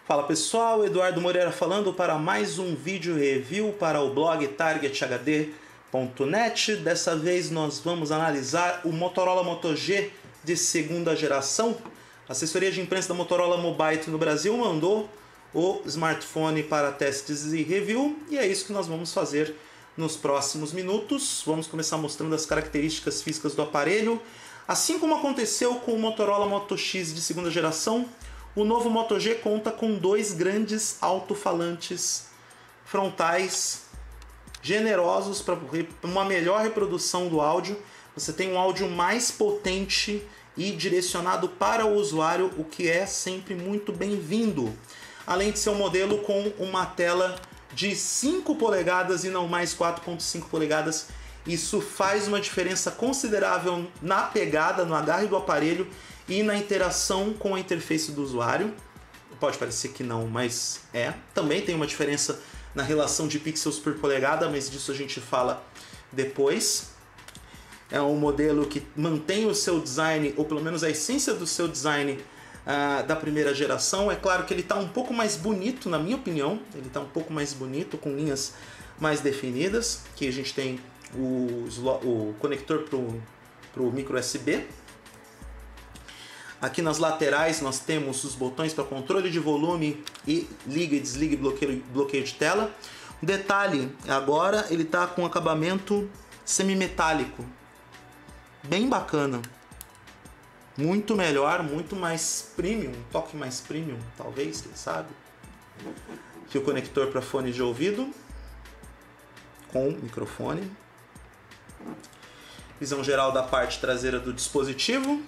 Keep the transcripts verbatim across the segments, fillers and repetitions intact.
Fala pessoal, Eduardo Moreira falando para mais um vídeo review para o blog target h d ponto net. Dessa vez nós vamos analisar o Motorola Moto G de segunda geração. A assessoria de imprensa da Motorola Mobile no Brasil mandou o smartphone para testes e review e é isso que nós vamos fazer nos próximos minutos. Vamos começar mostrando as características físicas do aparelho. Assim como aconteceu com o Motorola Moto X de segunda geração, o novo Moto G conta com dois grandes alto-falantes frontais generosos para uma melhor reprodução do áudio. Você tem um áudio mais potente e direcionado para o usuário, o que é sempre muito bem-vindo. Além de ser um modelo com uma tela de cinco polegadas e não mais quatro ponto cinco polegadas, isso faz uma diferença considerável na pegada, no agarre do aparelho e na interação com a interface do usuário. Pode parecer que não, mas é. Também tem uma diferença na relação de pixels por polegada, mas disso a gente fala depois. É um modelo que mantém o seu design, ou pelo menos a essência do seu design uh, da primeira geração. É claro que ele está um pouco mais bonito, na minha opinião. Ele está um pouco mais bonito, com linhas mais definidas. Aqui a gente tem o, o conector para o micro U S B. Aqui nas laterais nós temos os botões para controle de volume e liga e desliga e bloqueio, bloqueio de tela. Um detalhe, agora ele está com acabamento semimetálico, bem bacana, muito melhor, muito mais premium, um toque mais premium, talvez, quem sabe. Aqui o conector para fone de ouvido com microfone. Visão geral da parte traseira do dispositivo,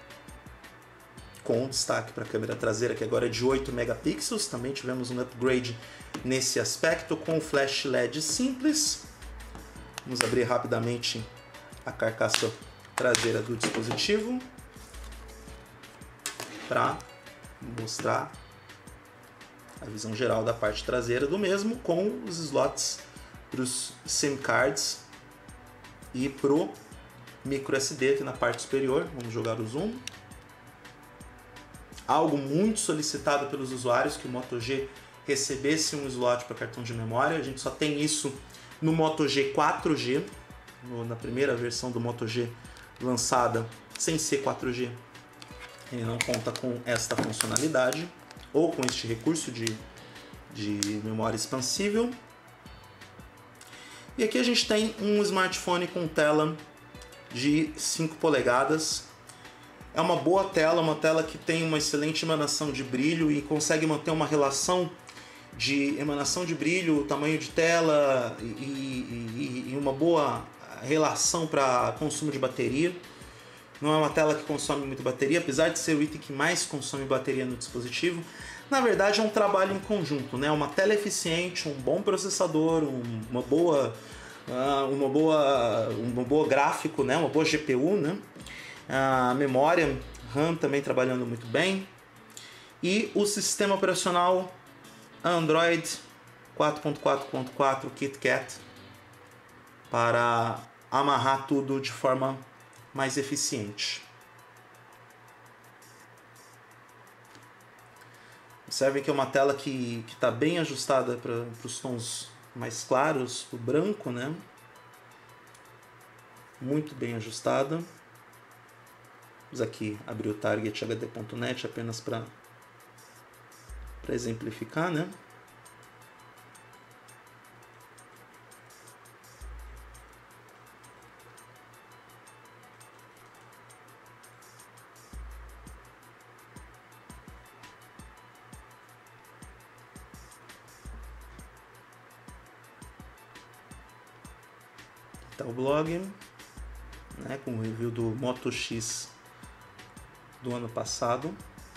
com destaque para a câmera traseira, que agora é de oito megapixels. Também tivemos um upgrade nesse aspecto com flash L E D simples. Vamos abrir rapidamente a carcaça traseira do dispositivo para mostrar a visão geral da parte traseira do mesmo, com os slots para os SIM cards e para o micro S D aqui na parte superior. Vamos jogar o zoom. Algo muito solicitado pelos usuários, que o Moto G recebesse um slot para cartão de memória. A gente só tem isso no Moto G quatro G, no, na primeira versão do Moto G lançada sem ser quatro G. Ele não conta com esta funcionalidade, ou com este recurso de, de memória expansível. E aqui a gente tem um smartphone com tela de cinco polegadas. É uma boa tela, uma tela que tem uma excelente emanação de brilho e consegue manter uma relação de emanação de brilho, tamanho de tela e, e, e uma boa relação para consumo de bateria. Não é uma tela que consome muita bateria, apesar de ser o item que mais consome bateria no dispositivo. Na verdade é um trabalho em conjunto, né? Uma tela eficiente, um bom processador, um, uma boa, uh, uma boa, uma boa gráfico, né? Uma boa G P U, né? A memória RAM também trabalhando muito bem, e o sistema operacional Android quatro ponto quatro ponto quatro KitKat para amarrar tudo de forma mais eficiente. Observem que é uma tela que está bem ajustada para os tons mais claros, o branco, né? Muito bem ajustada. Vamos aqui abrir o target h d ponto net apenas para para exemplificar, né? Aqui tá o blog, né, com o review do Moto X do ano passado.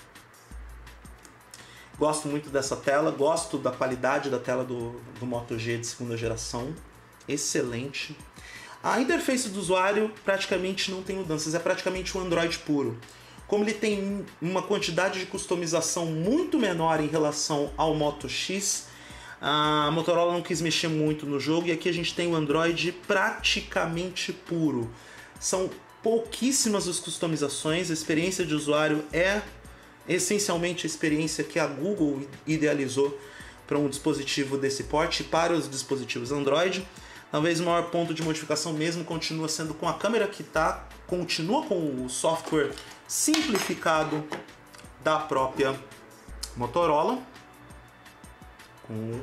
Gosto muito dessa tela, gosto da qualidade da tela do, do Moto G de segunda geração, excelente. A interface do usuário praticamente não tem mudanças, é praticamente um Android puro. Como ele tem uma quantidade de customização muito menor em relação ao Moto X, a Motorola não quis mexer muito no jogo e aqui a gente tem o Android praticamente puro. São pouquíssimas as customizações, a experiência de usuário é essencialmente a experiência que a Google idealizou para um dispositivo desse porte para os dispositivos Android. Talvez o maior ponto de modificação mesmo continua sendo com a câmera, que tá, continua com o software simplificado da própria Motorola, com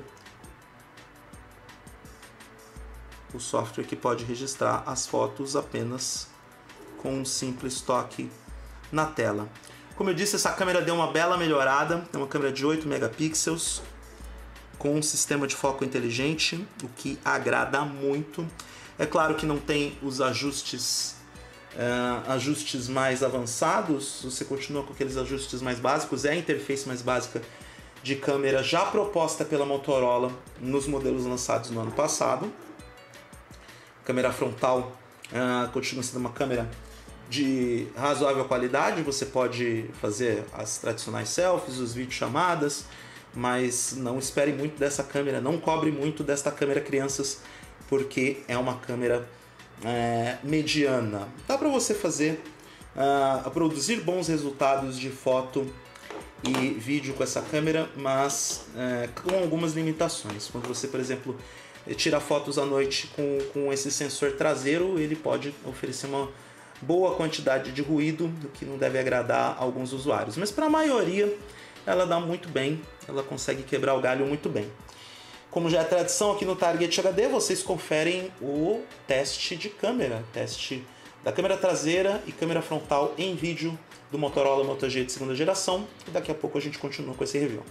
o software que pode registrar as fotos apenas com um simples toque na tela. Como eu disse, essa câmera deu uma bela melhorada, é uma câmera de oito megapixels, com um sistema de foco inteligente, o que agrada muito. É claro que não tem os ajustes, uh, ajustes mais avançados, você continua com aqueles ajustes mais básicos, é a interface mais básica de câmera já proposta pela Motorola nos modelos lançados no ano passado. A câmera frontal uh, continua sendo uma câmera de razoável qualidade, você pode fazer as tradicionais selfies, os videochamadas, mas não espere muito dessa câmera, não cobre muito desta câmera, crianças, porque é uma câmera é, mediana. Dá para você fazer, uh, produzir bons resultados de foto e vídeo com essa câmera, mas é, com algumas limitações. Quando você, por exemplo, tira fotos à noite com, com esse sensor traseiro, ele pode oferecer uma boa quantidade de ruído, o que não deve agradar a alguns usuários. Mas para a maioria, ela dá muito bem, ela consegue quebrar o galho muito bem. Como já é tradição aqui no Target H D, vocês conferem o teste de câmera, teste da câmera traseira e câmera frontal em vídeo do Motorola Moto G de segunda geração, e daqui a pouco a gente continua com esse review.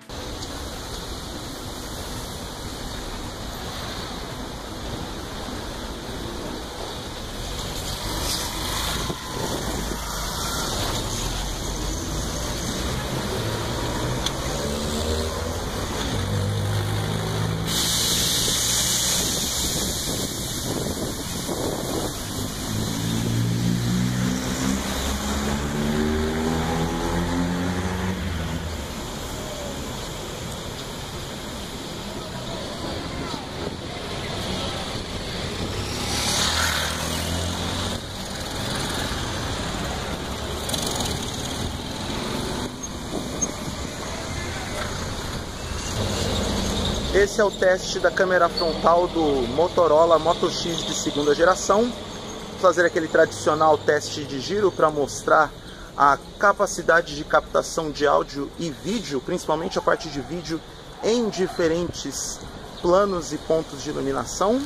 Esse é o teste da câmera frontal do Motorola Moto X de segunda geração. Vou fazer aquele tradicional teste de giro para mostrar a capacidade de captação de áudio e vídeo, principalmente a parte de vídeo, em diferentes planos e pontos de iluminação.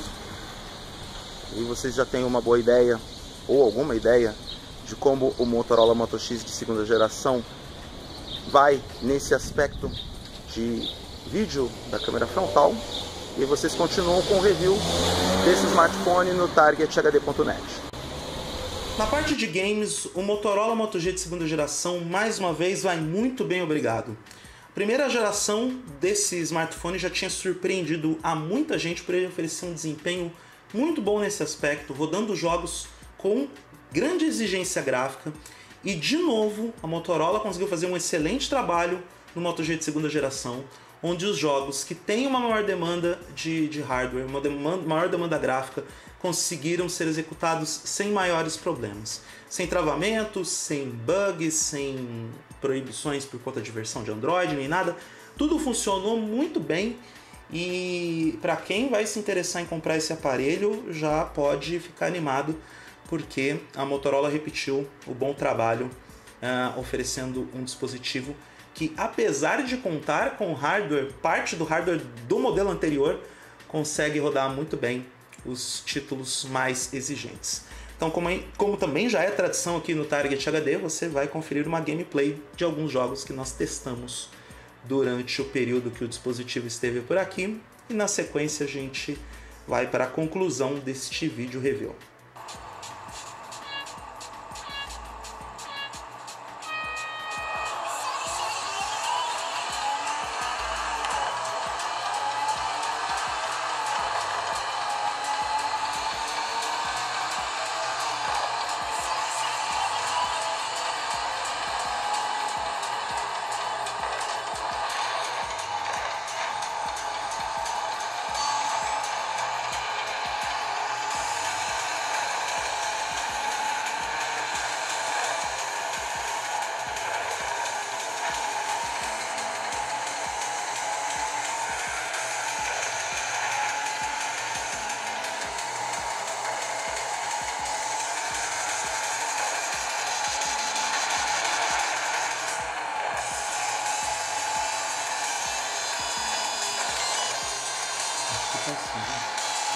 E vocês já têm uma boa ideia, ou alguma ideia, de como o Motorola Moto X de segunda geração vai nesse aspecto de vídeo da câmera frontal. E vocês continuam com o review desse smartphone no target H D ponto net. Na parte de games, o Motorola Moto G de segunda geração mais uma vez vai muito bem, obrigado. A primeira geração desse smartphone já tinha surpreendido a muita gente por ele oferecer um desempenho muito bom nesse aspecto, rodando jogos com grande exigência gráfica, e de novo a Motorola conseguiu fazer um excelente trabalho no Moto G de segunda geração, onde os jogos que têm uma maior demanda de, de hardware, uma demanda, maior demanda gráfica, conseguiram ser executados sem maiores problemas. Sem travamentos, sem bugs, sem proibições por conta de versão de Android, nem nada. Tudo funcionou muito bem, e para quem vai se interessar em comprar esse aparelho, já pode ficar animado, porque a Motorola repetiu o bom trabalho uh, oferecendo um dispositivo que, apesar de contar com hardware, parte do hardware do modelo anterior, consegue rodar muito bem os títulos mais exigentes. Então, como, é, como também já é tradição aqui no Target H D, você vai conferir uma gameplay de alguns jogos que nós testamos durante o período que o dispositivo esteve por aqui, e na sequência a gente vai para a conclusão deste vídeo review. faz sim, né?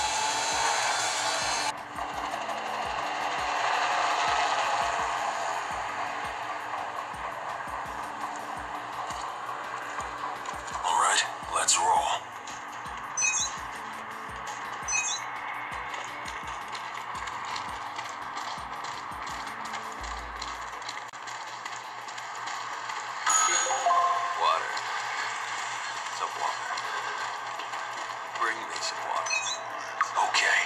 Let's roll. Water. Some water. Bring me some water. Okay.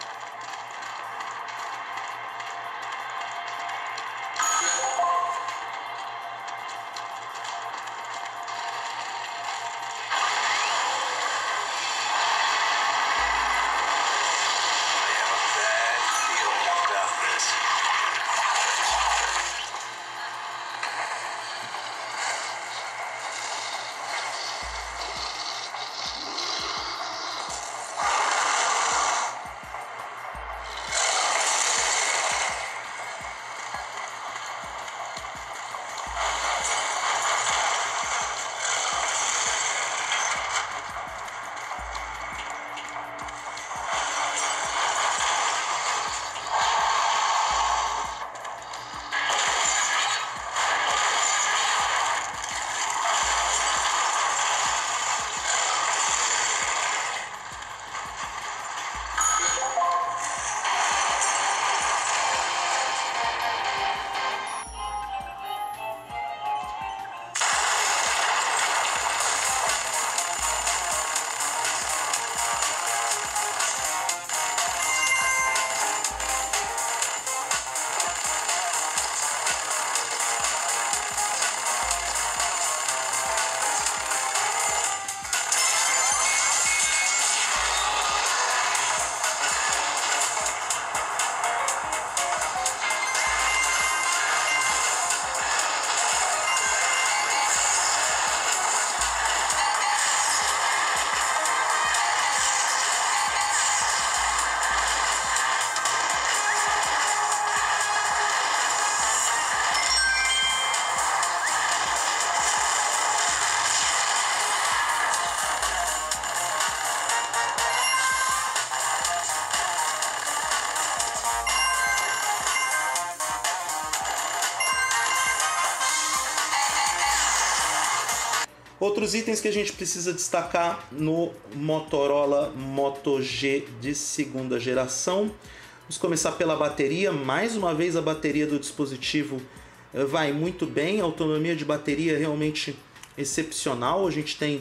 Outros itens que a gente precisa destacar no Motorola Moto G de segunda geração. Vamos começar pela bateria. Mais uma vez a bateria do dispositivo vai muito bem, a autonomia de bateria é realmente excepcional. A gente tem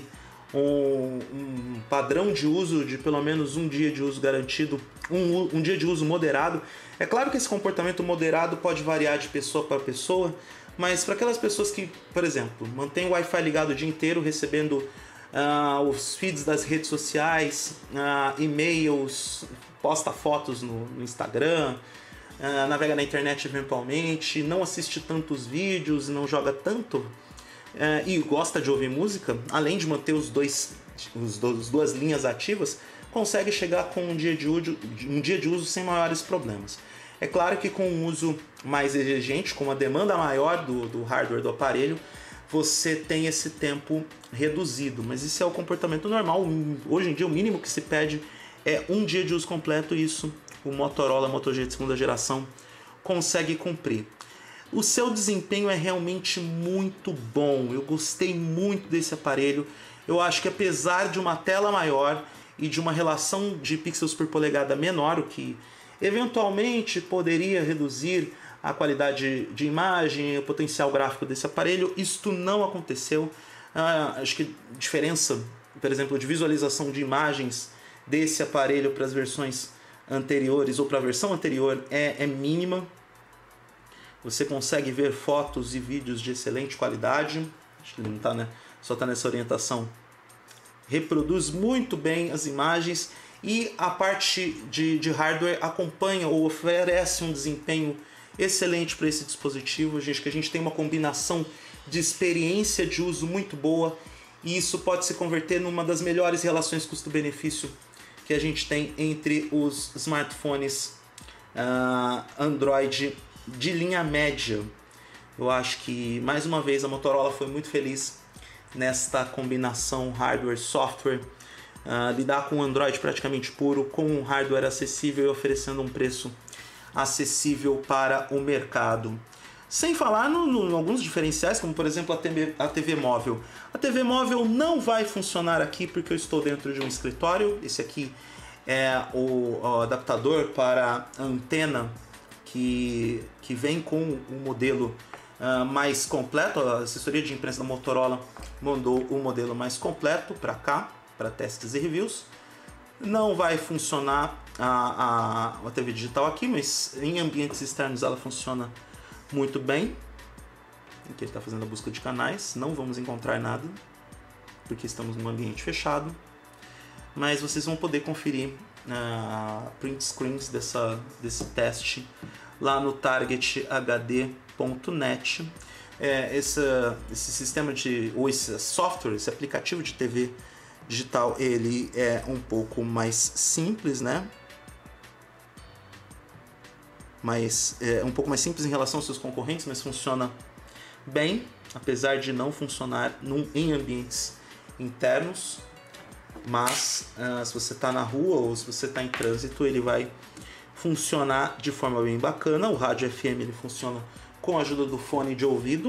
um, um padrão de uso de pelo menos um dia de uso garantido, um, um dia de uso moderado. É claro que esse comportamento moderado pode variar de pessoa para pessoa, mas para aquelas pessoas que, por exemplo, mantêm o Wi-Fi ligado o dia inteiro, recebendo uh, os feeds das redes sociais, uh, e-mails, posta fotos no, no Instagram, uh, navega na internet eventualmente, não assiste tantos vídeos, não joga tanto uh, e gosta de ouvir música, além de manter os dois, os dois, as duas linhas ativas, consegue chegar com um dia de uso, um dia de uso sem maiores problemas. É claro que com um uso mais exigente, com uma demanda maior do, do hardware do aparelho, você tem esse tempo reduzido, mas isso é o comportamento normal. Hoje em dia o mínimo que se pede é um dia de uso completo, e isso o Motorola Moto G de segunda geração consegue cumprir. O seu desempenho é realmente muito bom, eu gostei muito desse aparelho. Eu acho que apesar de uma tela maior e de uma relação de pixels por polegada menor, o que eventualmente poderia reduzir a qualidade de imagem, o potencial gráfico desse aparelho, isto não aconteceu. Ah, acho que a diferença, por exemplo, de visualização de imagens desse aparelho para as versões anteriores ou para a versão anterior é, é mínima. Você consegue ver fotos e vídeos de excelente qualidade. Acho que ele não tá, né? Só está nessa orientação. Reproduz muito bem as imagens e a parte de, de hardware acompanha ou oferece um desempenho excelente para esse dispositivo. A gente, que a gente tem uma combinação de experiência de uso muito boa, e isso pode se converter numa das melhores relações custo-benefício que a gente tem entre os smartphones uh, Android de linha média. Eu acho que, mais uma vez, a Motorola foi muito feliz nesta combinação hardware-software uh, lidar com um Android praticamente puro, com um hardware acessível e oferecendo um preço acessível para o mercado. Sem falar no, no, em alguns diferenciais, como por exemplo a T V, a T V móvel. A T V móvel não vai funcionar aqui porque eu estou dentro de um escritório. Esse aqui é o, o adaptador para antena que, que vem com o modelo uh, mais completo. A assessoria de imprensa da Motorola mandou o modelo mais completo para cá, para testes e reviews. Não vai funcionar a, a, a T V digital aqui, mas em ambientes externos ela funciona muito bem. Aqui ele está fazendo a busca de canais. Não vamos encontrar nada, porque estamos num ambiente fechado. Mas vocês vão poder conferir uh, print screens dessa, desse teste lá no target H D ponto net. É, esse, esse sistema de, ou esse software, esse aplicativo de T V digital, ele é um pouco mais simples, né? Mas é um pouco mais simples em relação aos seus concorrentes, mas funciona bem, apesar de não funcionar num, em ambientes internos. Mas uh, se você está na rua ou se você está em trânsito, ele vai funcionar de forma bem bacana. O rádio F M ele funciona com a ajuda do fone de ouvido.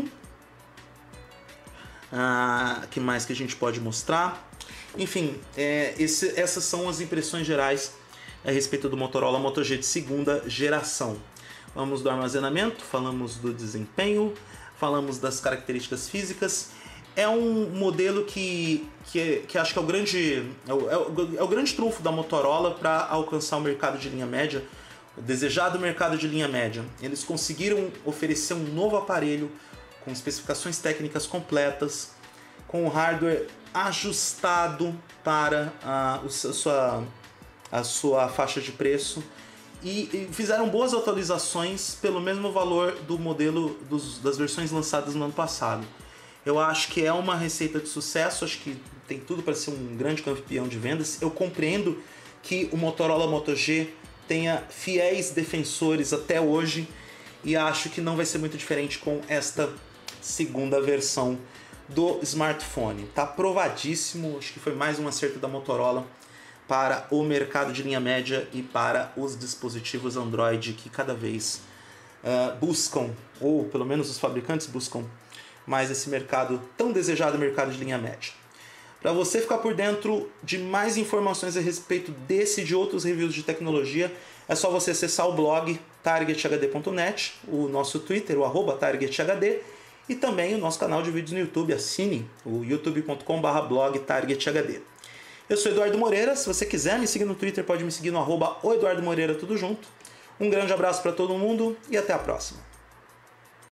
O uh, que mais que a gente pode mostrar? Enfim, é, esse, essas são as impressões gerais a respeito do Motorola Moto G de segunda geração. Falamos do armazenamento, falamos do desempenho, falamos das características físicas. É um modelo que, que, que acho que é o grande, é o, é o, é o grande trunfo da Motorola para alcançar o mercado de linha média, o desejado mercado de linha média. Eles conseguiram oferecer um novo aparelho com especificações técnicas completas, com o hardware ajustado para a, a, sua, a sua faixa de preço e, e fizeram boas atualizações pelo mesmo valor do modelo dos, das versões lançadas no ano passado. Eu acho que é uma receita de sucesso, acho que tem tudo para ser um grande campeão de vendas. Eu compreendo que o Motorola Moto G tenha fiéis defensores até hoje e acho que não vai ser muito diferente com esta segunda versão do smartphone. Tá provadíssimo, acho que foi mais um acerto da Motorola para o mercado de linha média e para os dispositivos Android que cada vez uh, buscam, ou pelo menos os fabricantes buscam mais esse mercado, tão desejado mercado de linha média. Para você ficar por dentro de mais informações a respeito desse e de outros reviews de tecnologia, é só você acessar o blog target H D ponto net, o nosso Twitter, o arroba target H D, e também o nosso canal de vídeos no YouTube. Assine o youtube ponto com barra blog target H D. Eu sou Eduardo Moreira, se você quiser me seguir no Twitter, pode me seguir no arroba o Eduardo Moreira, tudo junto. Um grande abraço para todo mundo e até a próxima.